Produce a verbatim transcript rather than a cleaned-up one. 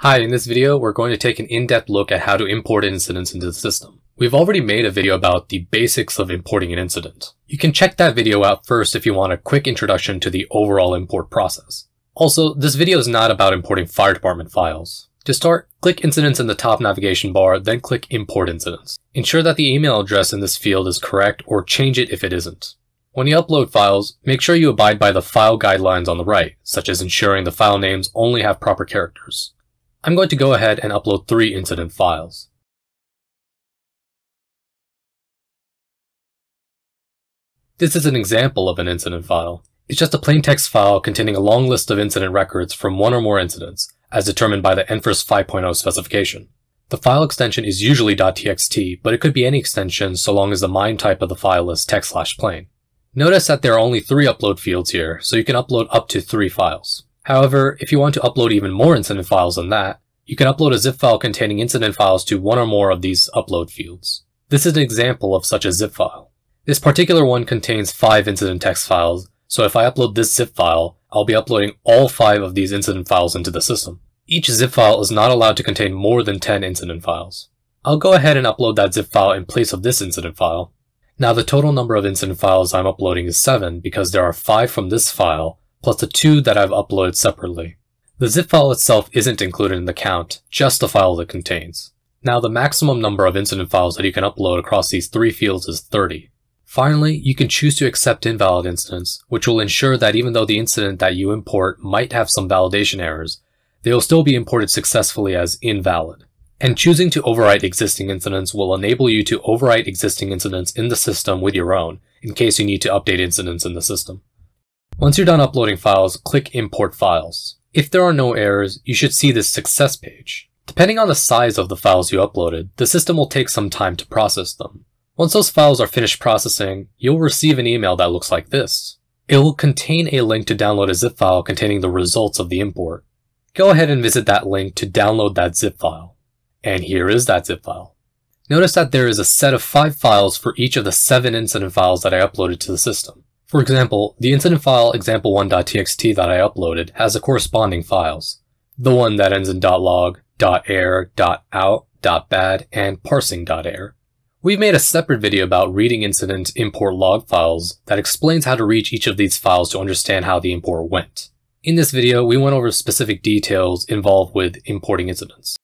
Hi, in this video, we're going to take an in-depth look at how to import incidents into the system. We've already made a video about the basics of importing an incident. You can check that video out first if you want a quick introduction to the overall import process. Also, this video is not about importing fire department files. To start, click Incidents in the top navigation bar, then click Import Incidents. Ensure that the email address in this field is correct or change it if it isn't. When you upload files, make sure you abide by the file guidelines on the right, such as ensuring the file names only have proper characters. I'm going to go ahead and upload three incident files. This is an example of an incident file. It's just a plain text file containing a long list of incident records from one or more incidents, as determined by the N F I R S five point oh specification. The file extension is usually .txt, but it could be any extension so long as the MIME type of the file is text slash plain. Notice that there are only three upload fields here, so you can upload up to three files. However, if you want to upload even more incident files than that, you can upload a zip file containing incident files to one or more of these upload fields. This is an example of such a zip file. This particular one contains five incident text files, so if I upload this zip file, I'll be uploading all five of these incident files into the system. Each zip file is not allowed to contain more than ten incident files. I'll go ahead and upload that zip file in place of this incident file. Now the total number of incident files I'm uploading is seven because there are five from this file, plus the two that I've uploaded separately. The zip file itself isn't included in the count, just the file it contains. Now the maximum number of incident files that you can upload across these three fields is thirty. Finally, you can choose to accept invalid incidents, which will ensure that even though the incident that you import might have some validation errors, they will still be imported successfully as invalid. And choosing to overwrite existing incidents will enable you to overwrite existing incidents in the system with your own, in case you need to update incidents in the system. Once you're done uploading files, click Import Files. If there are no errors, you should see this success page. Depending on the size of the files you uploaded, the system will take some time to process them. Once those files are finished processing, you'll receive an email that looks like this. It will contain a link to download a zip file containing the results of the import. Go ahead and visit that link to download that zip file. And here is that zip file. Notice that there is a set of five files for each of the seven incident files that I uploaded to the system. For example, the incident file example one dot t x t that I uploaded has the corresponding files. The one that ends in .log, .air, .out, .bad, and parsing.air. We've made a separate video about reading incident import log files that explains how to reach each of these files to understand how the import went. In this video, we went over specific details involved with importing incidents.